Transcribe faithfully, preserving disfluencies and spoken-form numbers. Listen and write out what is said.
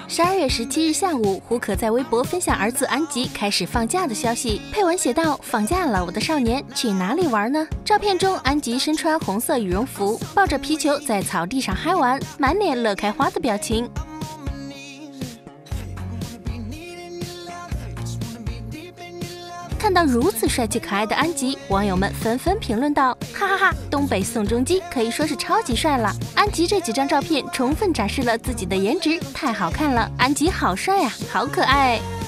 十二月十七日下午，胡可在微博分享儿子安吉开始放假的消息，配文写道：“放假了，我的少年，去哪里玩呢？”照片中，安吉身穿红色羽绒服，抱着皮球在草地上嗨玩，满脸乐开花的表情。看到如此帅气可爱的安吉，网友们纷纷评论道：“哈哈哈，东北宋仲基可以说是超级帅了。”安吉这几张照片充分展示了自己的颜值，太好看了，安吉好帅呀，好可爱。